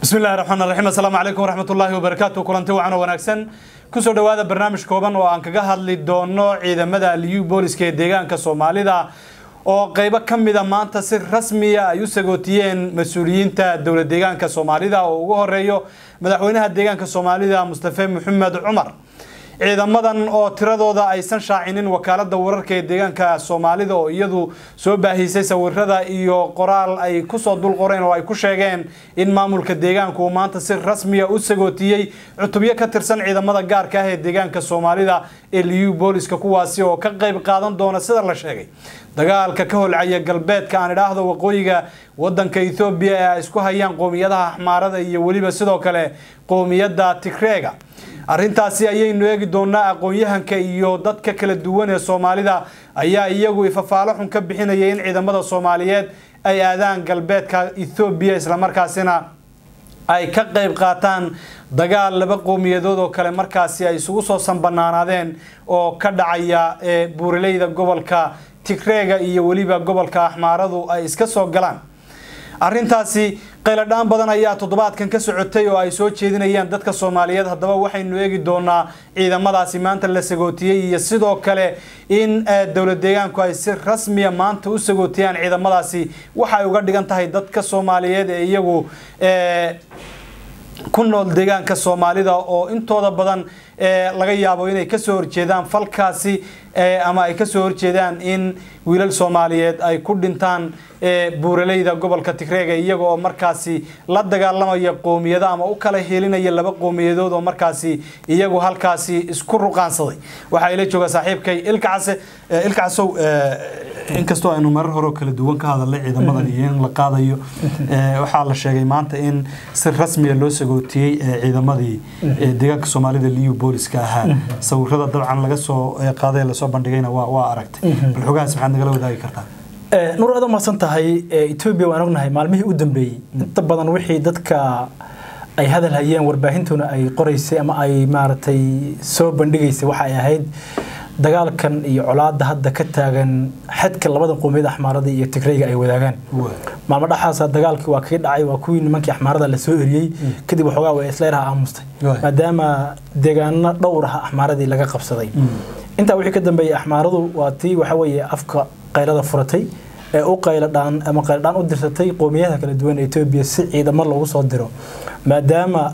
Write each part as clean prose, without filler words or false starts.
بسم الله الرحمن الرحيم السلام عليكم ورحمة الله وبركاته كلنتي وعنا وناكسن كسر دواء برنامج كوبان وعنك جهل للدونو إذا مدى اليو بوليس كديجان كصومالي دا أو قيبة كم إذا ما انتصر رسمية يسقطين مسؤولين تا دولة ديجان كصومالي دا وجوه الرئيو مدحونها الديجان كصومالي دا مصطفى محمد عمر ciidamadan oo tiradooda aysan shaacinin wakaalada wararka ee deegaanka Soomaalida oo iyadu soo baahisay sawirada iyo qoraal ay ku soo dul qoreen oo ay ku sheegeen in maamulka deegaanku maanta si rasmi ah u sagootiyay cutubyo ka tirsan ciidamada gaarka ah ee deegaanka Soomaalida ee liyu booliska kuwaasi oo ka qayb qaadan doona sida la sheegay dagaalka ka holcaya galbeedka aan idhaahdo waqooyiga wadanka Ethiopia ee isku hayaan qoomiyadaha Axmaarada iyo waliba sidoo kale qoomiyada Tigreega arrintaasi ayaynu eegi doonaa aqoon-yahanka iyo dadka kala duwan ee Soomaalida ayaa iyagu ifafaalo xun ka bixinaya in ciidamada Soomaaliyeed ay aadaan galbeedka Ethiopia isla markaasina ay ka qayb qaataan dagaal laba qowmiyadood oo kale markaasi ay isugu soo sanbanaanadeen oo ka dhacaya buuraleyda gobolka Tigreega iyo waliba gobolka Axmaaradu ay iska soo galaan arrintaasi qayladaan badan ayaa toddobaadkan ka socotay oo ay soo jeedinayaan dadka Soomaaliyeed haddaba waxaynu eegi doonaa ciidamadaasi maanta la sagootiyay iyo sidoo kale in dawlad deegaanku ay si rasmi ah maanta u sagootiyaan ciidamadaasi waxa ay uga dhigan tahay dadka Soomaaliyeed ee iyagu ku nool deegaanka Soomaalida oo intooda badan laga yaabo inay ka soo horjeedaan falkaasi ama ay ka soo horjeedaan in wiilal Soomaaliyeed ay ku dhintaan buuraleyda gobolka Tigreega iyaga oo markaasi la dagaalamaya qoomiyada ama u kala heelinaya laba qowmiyadood oo markaasi iyagu halkaasi isku ruqaansaday waxa ay la jooga saaxiibkay ilkaasow inkastoo aynu marar hore kala duwan ka hadalay ciidamadan iyo in la qaadayo waxa la sheegay maanta in si rasmi ah loo sagootiyay ciidamadii deegaanka Soomaalida liyu booliska ahaa sawirada dabcan laga soo qaaday la soo bandhigayna waa aragtay bal xogaas maxaad nagala wadaagi kartaa نور هذا ما صنتهاي إثيوبيا وأنا معلمه قدام بي طبعا وحي دتك أي هذا الهيان ورباهنتنا أي قريسة أما أي مارتي سو بندقيسة وحي هيد دجال كان يعلاد هذا كتاعن حد كل بدن قوميد أحمر ذي يتكريج أي وداعن ما مدة حاسة دجال كواكيد عي وكوين منك أحمر ذا لسوري كده بحجة وإسلامها عمستي ما دام دجالنا دورها أحمر ذي لقى قبصدي أنت وحي قدام بي أحمر ذو واتي وحوي أفكار qaylada furatay ee u qayladaan ama qayladaan u dirsatay qoomiyadaha kala duwan ee Ethiopia si ciidamo loogu soo diro maadaama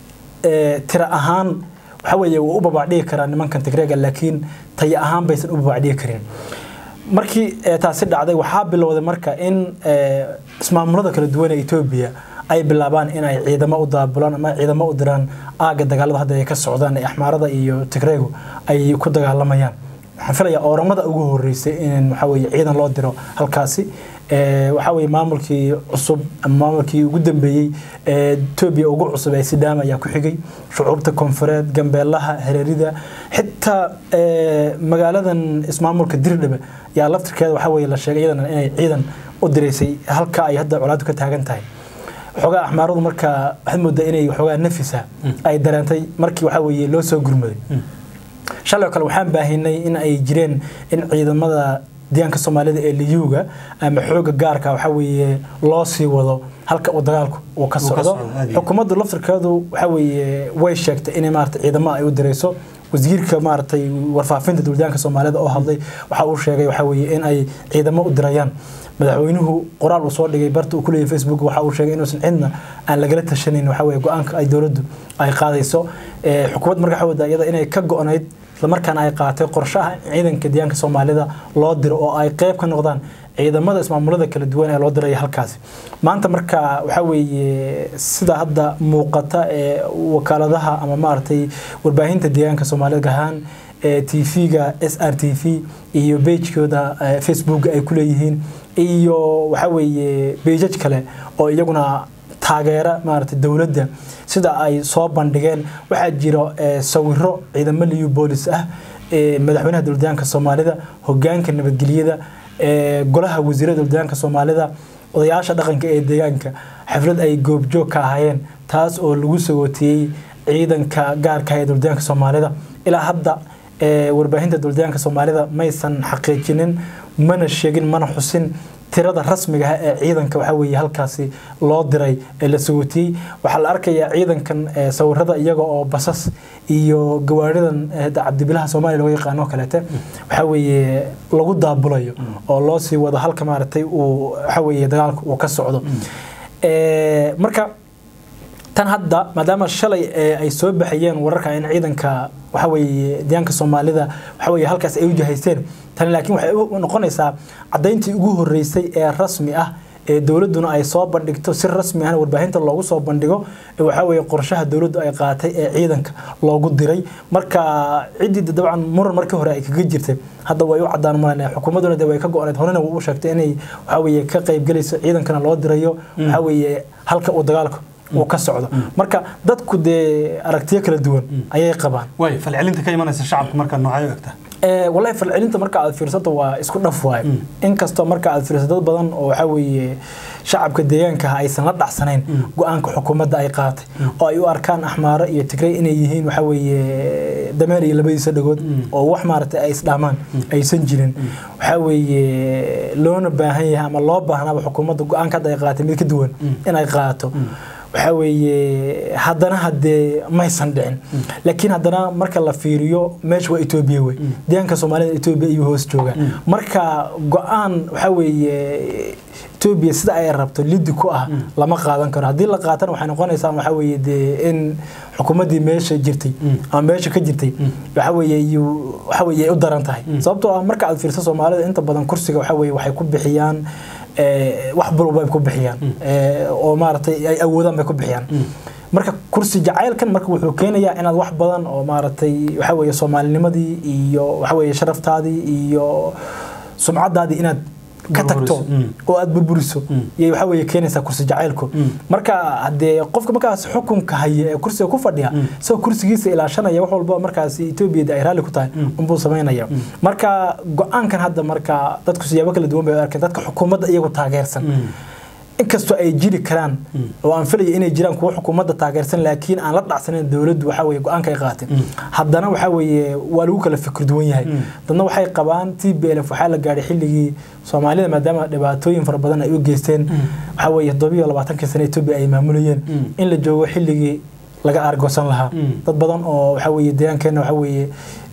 tira ahaan waxa weeye uu u babacdhigi karaa nimankan Tigreega laakiin tay ahaan baysan u babacdhigi karin markii taasi dhacday waxa bilowday marka in ismaamulada kala duwan ee Ethiopia ay bilaabaan in ay ciidamo u daabulaan ama ciidamo u diraan aaga dagaalada hadda ay ka socdaan ee Axmaarada iyo Tigreegu ay ku dagaalamayaan xaflaya oramada ugu horeysay in waxa weeye ciidan loo diro halkaasi waxa weeye maamulkii cusub ama maamulkii ugu dambeeyay Ethiopia ugu cusub ay Sidaam ayaa ku xigay shucuurta koonfureed Gambeelaha Hareerida xitaa magaaladan ismaamulka Dirdhabe yaa laftirkeeda waxa weeye la sheegay inay ciidan u direysay halka ay hadda colaadu ka taagan tahay xogaa Axmaaradu marka waxay moodaa inay xogaa nafisa ay dareentay markii waxa weeye loo soo gurmaday shalay kale waxaan baahinay in ay jireen in ciidamada deegaanka Soomaalida ee liyuga ama xooga gaarka waxa weeye loo sii wado halka uu dagaalku uu ka socdo xukuumadda laftirkeedu waxa weeye way sheegtay in maarta ciidamada ay u direyso wasiirka maartay warfaafinta dowladda Soomaalida oo hadlay waxa uu sheegay waxa weeye in ay ciidamo u dirayaan madaxweynuhu qoraal uu soo dhigay barta uu ku leeyahay Facebook waxa uu sheegay inuusan cidna aan lagala tashanin waxa weeye go'aanka ay dowladdu ay qaadayso xukuumad marka xawada iyada inay ka go'anayd markaan ay qaatay qorshaha ciidanka deegaanka Soomaalida loo diro oo ay qayb ka noqdaan ciidamada ismaamulada kala duwan ee loo diray halkaas maanta marka waxa weeye sida hadda muuqata ee wakaaladaha ama maartay warbaahinta deegaanka Soomaalida gahan TV-ga SRTV iyo page-kooda Facebook ay ku leeyihiin iyo waxa weeye page kale oo iyaguna taageera maartay dawladda sida ay soo bandhigeen waxa jiro sawiro ciidamo liyu boolis ah madaxweynaha dowladda Soomaalida hoggaanka nabadgelyada golaha wasiirada dowladda Soomaalida odayaasha dhaqanka ee deegaanka xaflad ay goobjoog ka ahaayeen taas oo lagu sagootiyay ciidanka gaarka ah ee dowladda Soomaalida ilaa hadda warbaahinta dowladda Soomaalida maysan xaqiijinin mana sheegin mana xusin tirada rasmiga ah ee ciidanka waxa weeye halkaasi loo diray ee la sugootiyay waxa la arkayaa ciidankan sawirada iyaga oo basas iyo gawaaridan cabdibilaha Soomaaliya loo yaqaan kaleete waxa weeye lagu daabulayo oo loo sii wado halka maartay uu waxa weeye dagaalku uu ka socdo marka tan hadda maadaama shalay ay soo baxayeen wararka in ciidanka waxa weeye deegaanka Soomaalida waxa weeye halkaas ay u jahaysteen tan laakiin waxay u noqonaysaa cadeyntii ugu horeysay ee rasmi ah ee dawladuna ay soo bandhigto si rasmi ah warbaahinta loogu soo bandhigo waxa weeye qorshaha dawladdu ay qaatay ee ciidanka loogu diray marka cidii dabcan muran markii hore ay kaga jirtay hadda way u cadaan maanay xukuumaduna way ka go'aneed horena uu sheegtay inay waxa weeye ka qayb galayso ciidankana loo dirayo waxa weeye halka uu dagaalku oo ka socdo marka dadku de aragtiyo kala duwan ayay qabaan way falcelinta ka imanaysa shacabka marka noocay u egtaa wallahi falcelinta marka aad fiirsato waa isku dhaf waay in kasto marka aad fiirsato dad badan oo waxa weeye shacabka deegaanka aysan la dhacsanayn go'aanka xukuumadda ay qaatay oo ay u arkaan Axmaara iyo Tigray inay yihiin waxa weeye dameer iyo labadiisa dhagood oo wax maartay ay isdhaamaan aysan jirin waxa weeye loona baahan yahay ama loo baahnaa xukuumadda go'aanka ay qaatay mid ka duwan in ay qaato waxa weeye hadana hadee ma aysan dhicin laakiin hadana marka la fiiriyo meesha waa Itoobiya way deegaanka Soomaalida Itoobiya iyo hoos jooga marka go'aan waxa weeye Itoobiya sida ay rabto lidi ku ah lama qaadan karo hadii la qaatan waxay noqonaysaa waxa weeye in xukuumadii meesha jirtay ama meesha ka jirtay waxa weeye u daran tahay sababtoo ah marka aad fiirso Soomaalida inta badan kursiga waxa weeye waxay ku bixiyaan wax balba ku bixiyaan oo maartay ay awoodaan bay ku bixiyaan marka kursi jacaylkan marka wuxuu keenayaa inaad wax badan oo maartay waxa weeye Soomaalinimadii iyo waxa weeye sharaftaadii iyo sumcadaadii inaad ka tagto oo aad burburiso waxa weeye keenaysa kursi jacaylku marka hadee qofka markaas xukunka haya ee kursiga ku fadhiya soo kursigiisa ilaashanaya wax walba markaas Itoobiya ay raali ku tahay buu sameeynaya marka go'aankan hadda marka dadku siyaabo kala duwan bay arkeen dadka xukuumadda iyagu taageersan inkastoo ay jiri karaan oo aan filayo inay jiraan kuwa xukuumadda taageersan laakiin aan la dhacsanayn dawladdu waxa weeye go'aanka ay qaateen haddana waxa weeye waa lagu kala fikir duwan yahay dadna waxay qabaan TPLF waxa la gaaray xilligii Soomaalida maadaama dhibaatooyin fara badan ay u geysteen waxa weeye 27 sano Itoobiya ay maamulayeen in la joogo xilligii laga argoosan lahaa dad badan oo waxa weeye deegaankeena waxa weeye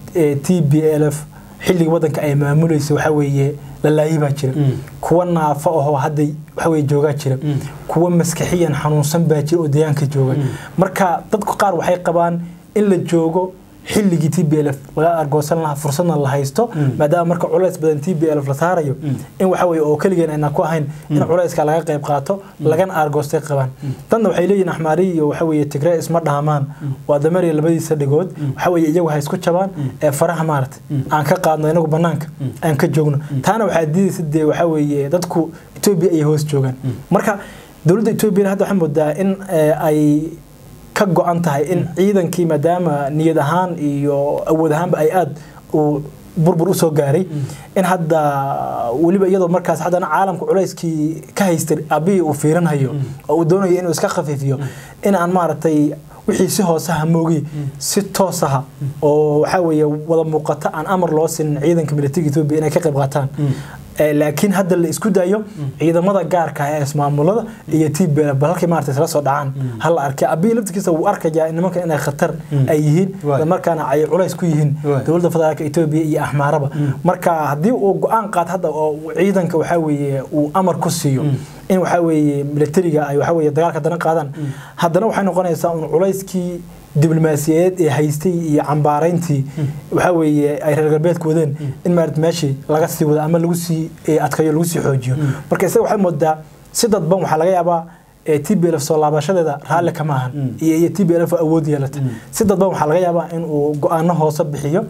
TPLF xilligii wadanka ay maamulayso waxa weeye la laayibaa jira kuwa naafa oo hadda waxa weeye jooga jira kuwa maskaxiyan xanuunsan baa jira oo deegaanka jooga marka dadku qaar waxay qabaan in la joogo xilligii TPLF laga argoosan lahaa fursadna la haysto maadaama marka culays badan TPLF la saarayo in waxa weeye oo kaliya inaan ku ahayn in culayska laga qayb qaato lagana argoostay qabaan tan waxay leeyihiin Axmaari iyo waxa weeye Tigray isma dhaamaan waa dameer labadiisa dhagood waxa weeye iyagu hay isku jabaan ee faraha maartay aan ka qaadno inagu banaanka aan ka joogno taana waxa diidaysid waxa weeye dadku Itoobiya ay hoos joogan marka dawladda Itoobiya hadda waxay moodaa in ay ka go'an tahay in ciidankii maadaama niyad ahaan iyo awood ahaan ay aad u burbur u soo gaaray in hadda waliba iyadoo markaas hadana caalamku culayskii ka haystay abi uu fiiranayo oo uu doonayo inuu iska khafiifiyo in aan maartay wixii si hoos ah moogi si toos ah oo waxa weeye wada muuqata aan amar loo siin ciidanka militariga Itoobiya inay ka qayb qaataan laakiin hadda la isku dayo ciidamada gaarka ah ee ismaamulada iyo TPLF balkii maartay la soo dhacaan hal arkay abi laftiisa uu arkaya in nimanka inay khatar ay yihiin markaana ay culays ku yihiin dawladda federaalka Itoobiya iyo Axmaaraba marka hadii uu go'aan qaad hadda oo ciidanka waxa weeye uu amar ku siiyo in waxa weeye militariga ay waxa weeye dagaalka dana qaadaan haddana waxay noqonaysaa in culayskii diblomaasiyadeed ee haystay iyo cambaarayntii waxa weeye ay reer galbeedku wadeen in meeshii laga sii wada ama lagu sii adkayo lagu sii xoojiyo marka isaga waxay moodaa si dadban waxa laga yaabaa TPLF soo laabashadeeda raali kama ahan iyo TPLF awood yeelata si dadban waxa laga yaabaa in uu go'aano hoos bixiyo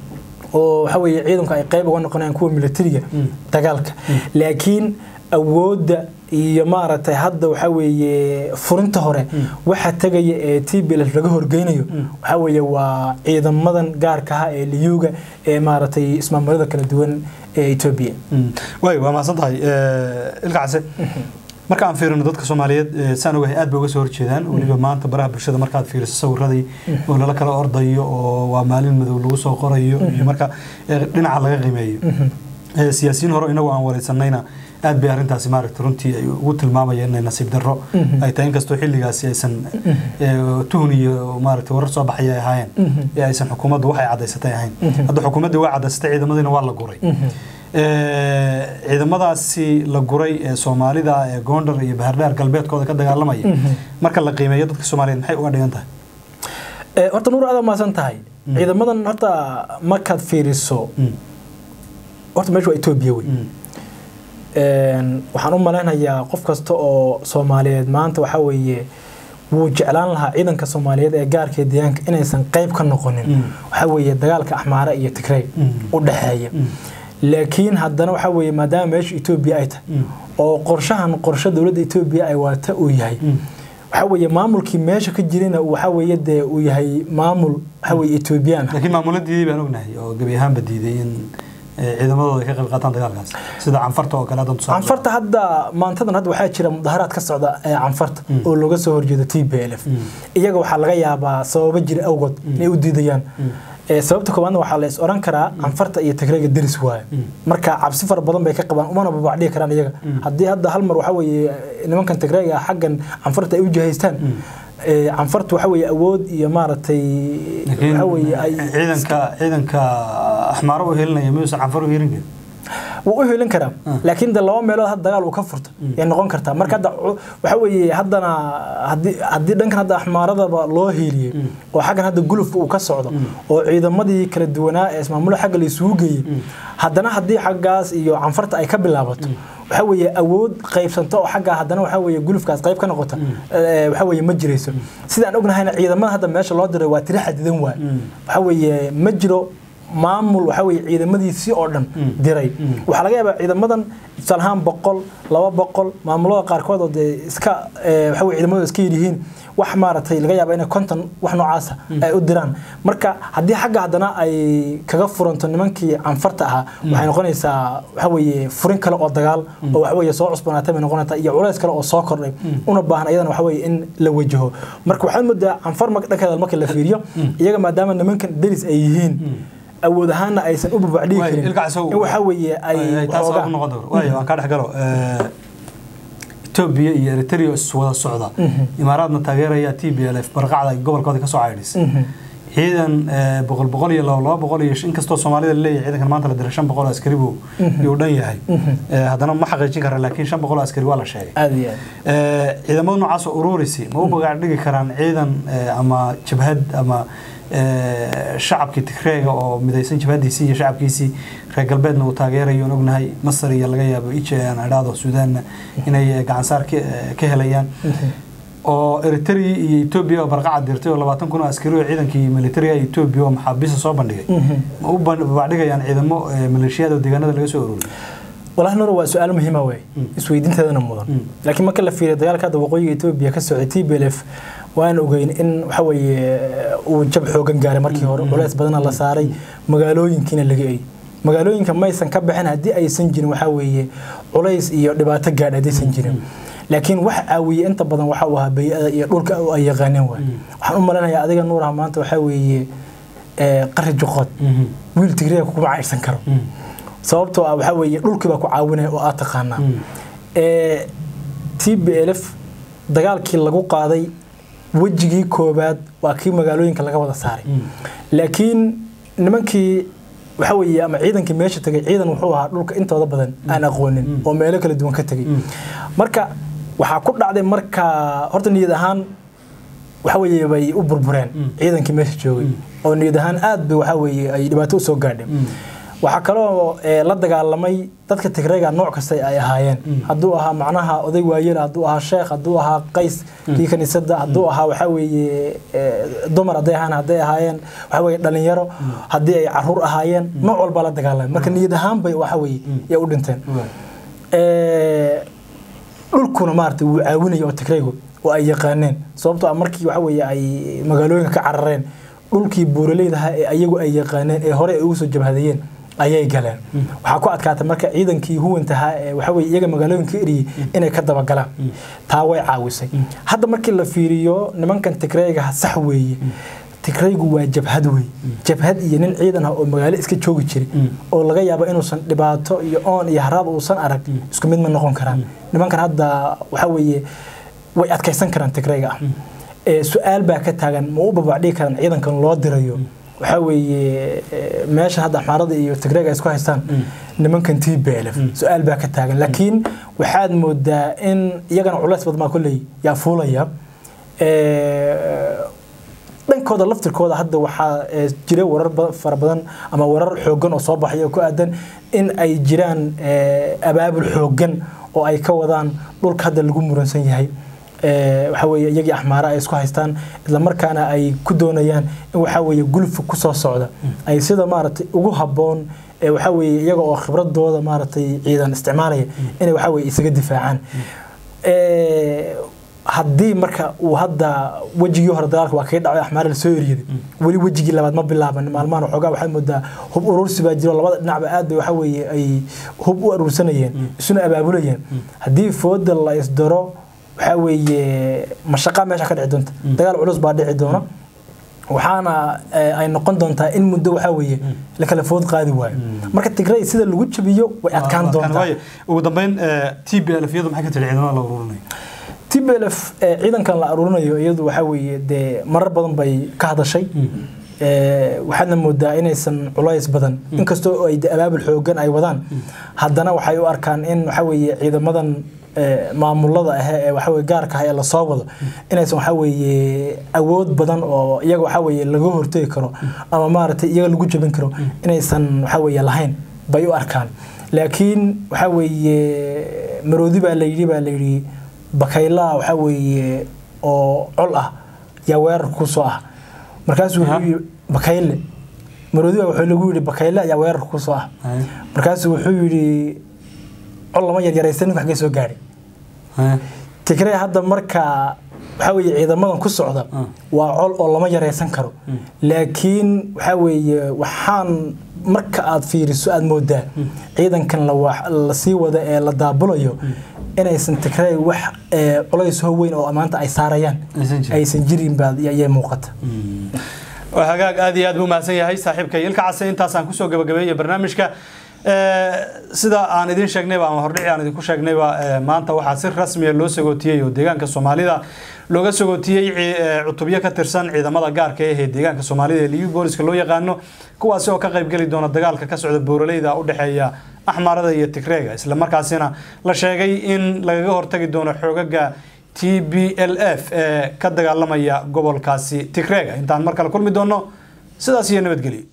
oo waxa weeye ciidanku ay qayb uga noqonayaan kuwa militariga dagaalka laakiin awoodda iyo maaragtay hadda waxa weeye furinta hore waxa tagaya ee TPLF laga horgeynayo waxa weeye waa ciidamadan gaarka ah ee liyuga ee maaragtay ismaamulada kala duwan ee Itoobiya way waa ma santahay ilkaase marka aan fiirino dadka Soomaaliyeed saan ogahay aad bay uga soo horjeedaan waliba maanta baraha bulshada marka aad fiiriso sawirradii oo la kala ordayo oo waa maalin madow lagu soo qorayo iyo marka dhinaca laga qiimeeyo siyaasiyiin hore inagu aan wareysanayna aad bay arrintaasi maaragtay runtii ay ugu tilmaamayeen inay nasiib darro ay tahay inkastoo xilligaasi aysan tuhun iyo maaragtay warar soo baxaya ay ahaayeen ee aysan xukuumaddu waxay cadaysatay ahayn hadda xukuumaddii waa cadaysatay ciidamadiina waa la guray ciidamadaasi la guray ee Soomaalida ee Gondar iyo Bahardheer galbeedkooda ka dagaalamaya marka la qiimeeyo dadka Soomaaliyeed maxay uga dhigan tahay horta nuur aad ma san tahay ciidamadan horta markaad fiiriso horta meeshu waa Itoobiya way waxaan u maleynayaa qof kasta oo Soomaaliyeed maanta waxa weeye wuu jeclaan lahaa ciidanka Soomaaliyeed ee gaarka deegaanka inaysan qayb ka noqonin waxa weeye dagaalka Axmaara iyo Tigray u dhaxeeya laakiin haddana waxa weeye maadaama meesha Itoobiya ay tahay oo qorshe dawladda Itoobiya ay wata uu yahay waxa weeye maamulkii meesha ka jirina waxa weeye uu yahay maamul waxa weeye Itoobiyaan laakiin maamuladii baan ognahay oo gabi ahaan badiiday in ciidamadooda ka qayb qaataan dagaalkaas sida canfarta oo kale hadda canfarta hadda maantadan hadda waxaa jira mudaharaad ka socda canfarta oo looga soo horjeedo TPLF iyaga waxa laga yaabaa sababo jira awgood inay u diidayaan sababta koowaadna waxa la is oran karaa canfarta iyo Tigrayga diris waaye marka cabsi far badan bay ka qabaan umana babacdii karaan iyaga hadii hadda hal mar waxa weeye nimankan Tigrayga xaqan canfarta ay u jihaystaan canfarta waxa weeye awood iyo maaragtay waxa weeye ay ciidanka Axmaaro u helinaya Muuse canfar u helinaya wuu u helin karaa laakiin laba meelood hadda dagaal uu ka furto ay noqon kartaa marka hadda waxa weeye haddana hadii dhankan hadda Axmaarada loo heeliyay oo xagan hadda guluf uu ka socdo oo ciidamadii kala duwanaa ee ismaamulo xaq la isugu geeyay haddana hadii xaqaas iyo canfarta ay ka bilaabato waxa weeye awood qaybsanto oo xaga haddana waxa weeye gulufkaas qayb ka noqota waxa weeye ma jireyso sidaan ognahayna ciidamada hadda meesha loo diray waa tiri xadidan waxa weeye ma jiro maamul waxa weeye ciidamadiisii oo dhan diray waxa laga yaabaa ciidamadan salhaan 100 200 maamulada qaarkood oo iska waxa weeye ciidamadu iska yihiin wax maaragtay laga yaabaa inay konton wax noocaas ay u diraan marka hadii xagga haddana ay kaga furanto nimankii canfarta ahaa waxay noqonaysaa waxa weeye furin kale oo dagaal oo waxa weeye soo cusbanaatay noqonaysa iyo culays kale oo soo kordhay una baahan ayadana waxa weeye in la wajaho marka waxaan moodaa canfar dhankeeda marka la fiiriyo iyaga maadaama nimankan deris ay yihiin awood ahaan aysan u babacdii karin waxa weeye ay taasoo noqon waayo aan ka dhaxgalo Itoobiya iyo Eritrea wada socda imaaraadna taageeraya TPLF barqacda gobolkooda ka soo caydis ciidan 100 iyo 200 iyo inkastoo Soomaalida leeyahay ciidankan maanta la diray 500 askari buu u dhan yahay haddana ma xaqiijin kara laakiin 500 askari waa la sheegay ciidamada noocaas oo ururisi ma u bagaar dhigi karaan ciidan ama jabhad ama shacabkii Tigrayga oo midaysan jabhadiisii iyo shacabkiisii reer galbeedna uu taageerayo ognahay Masar iyo laga yaabo IJN adhaado Suudaan inay gacan saar ka helayaan oo Eritrea iyo Ethiopia barqacad dirtay oo 20,000 askari oo ciidankii militariga Ethiopia maxaabiis soo bandhigay ma u bandhigayaan ciidamo maleeshiyada deegaanada laga soo ururiyay والله نور وسؤال مهم أوي سويدين تذا نموذج لكن ما كلا في دجال كذا وقوي إثيوبيا كسعودي بلف وأنا وجين إن حوي وجب حوجن جاري مركي هور ولا بدنا الله ساري مقالو يمكن اللي جاي مقالو يمكن ما يسنكب حنا هدي أي سنجن وحوي ولايس يدبات جار هدي سنجن لكن وحوي أنت بدنا وحوها بيقولك أي غنيم وحنقول لنا يا أديك النور هم أنت وحوي قرر جقات ويل تجري كوب عايش سنكرو sababtoo ah waxa weeye dhulkii baa ku caawinay oo aad taqaana TPLF dagaalkii lagu qaaday wajigii koobaad waa kii magaalooyinka laga wada saaray laakiin nimankii waxa weeye ama ciidankii meesha tagay ciidan wuxuu ahaa dhulka intooda badan aan aqoonin oo meelo kala duwan ka tagay marka waxa ku dhacday marka horta niyad ahaan waxa weeye bay u burbureen ciidankii meesha joogay oo niyad ahaan aad bay waxa weeye ay dhibaato u soo gaadhay waxa kaloo la dagaalamay dadka Tigrayga nooc kasta ay ahaayeen haduu ahaa macnaha oday waayeel haduu ahaa sheekh haduu ahaa qays kii kaniisada haduu ahaa waxa weeye dumar haday ahaayeen waxa weeye dhalinyaro hadii ay caruur ahaayeen nooc walba la dagaalamay marka niyad ahaan bay waxa weeye ay u dhinteen dhulkuna maartay uu caawinay oo Tigraygu oo ay yaqaaneen sababtoo ah markii waxa weeye ay magaalooyinka ka carareen dhulkii buuraleyda ee ayagu ay yaqaaneen ee hore ay ugu soo jabhadayeen ayay galeen waxa ku adkaatay marka ciidankii huwantaha waxa weeye iyaga magaalooyinka eriyay inay ka daba galaan taa way caawisay hadda markii la fiiriyo nimankan Tigrayga sax weeye tigraygu waa jabhad wey jabhad iyo nin ciidan ah oo magaalo iska joogi jiray oo laga yaabo inuusan dhibaato iyo oon iyo haraad uusan arag isku mid ma noqon karaan nimankan hadda waxa weeye way adkaysan karaan tigrayga su'aal baa ka taagan ma u babacdhigi karaan ciidankan loo dirayo waxa weeye meesha hadda xamaarada iyo tigrayga isku haystaan nimankan TPLF su'aal baa ka taagan laakiin waxaad moodaa in iyagana culays badan ma kulay yaa fuulaya dhankooda laftirkooda hadda waxa jiray warar fara badan ama warar xoogan oo soo baxay oo ku aadan in ay jiraan abaabul xoogan oo ay ka wadaan dhulka hadda lagu muransan yahay waxa weeye iyagii axmaara ay isku haystaan isla markaana ay ku doonayaan in waxa weeye gulf ku soo socda ay sida maaragtay ugu haboon waxa weeye iyaga oo khibradooda maaragtay ciidan isticmaalaya inay waxa weeye isaga difaacaan haddii marka uu hadda wajigii hore dagaalka waa kaga dhacay axmaar la soo eriyay wali wajigii labaad ma bilaaban maalmahan xogaa waxay moodaa hub urursi baa jiro labada dhinacba aad bay waxa weeye ay hub u urursanayeen isuna abaabulayeen haddii fooda la isdaro waxa weeye mashaqa meesha ka dhici doonta dagaal culus baa dhici doona waxaana ay noqon doontaa in muddo waxa weeye la kala food qaadi waayo marka tigray sida lagu jabiyo way adkaan doontaa ugu dambeyn TPLF iyadu maxay ka tiri ciidamada la ururinayo TPLF ciidankan la ururinayo iyadu waxa weeye de marar badan bay ka hadashay waxaadna moodaa inaysan culays badan inkastoo ay abaabul xoogan ay wadaan haddana waxay u arkaan in waxa weeye ciidamadan maamulada ah waxa weeye gaarka ah ee la soo wado inaysan waxa weeye awood badan oo iyaga waxa weeye laga hortagi karo ama maaragtay iyaga lagu jabin karo inaysan waxa weeye lahayn bay u arkaan laakiin waxa weeye maroodi baa la yiri bakayla waxa weeye oo col ah yaa weerar ku soo ah markaas wuxuu bakayle maroodi waxa lagu yiri bakayla yaa weerar ku soo ah markaas wuxuu yiri col lama yaraysan wax ka soo gaari tigray hadda marka waxa weeye ciidamadan ku socda waa col oo lama yaraysan karo laakiin waxa weeye waxaan marka aad fiiriso aad moodaa ciidankan la sii wada ee la daabulayo inaysan tigray wax culays weyn oo amaanta ay saarayaan aysan jirin baad ayay muuqata hagaag aad iyo aad buu mahadsan yahay saaxiibka ilka case intaas aan ku soo gabagabeeyay barnaamijka sida aan idin sheegnayba ama hordhici aan idinku sheegnayba maanta waxaa si rasmi ah loo sagootiyay oo deegaanka Soomaalida looga sagootiyay cutubyo ka tirsan ciidamada gaarka ah ee deegaanka Soomaalida ee Liyu Booliska loo yaqaano kuwaas oo ka qayb gali doona dagaalka ka socda Booraleyda u dhaxeeya axmaarada iyo Tigrayga isla markaasina la sheegay in laga hortagi doono xoogaga TPLF ee ka dagaalamaya gobolkaasi Tigrayga intaan mar kale kulmi doono sidaas iyo nabadgelyo.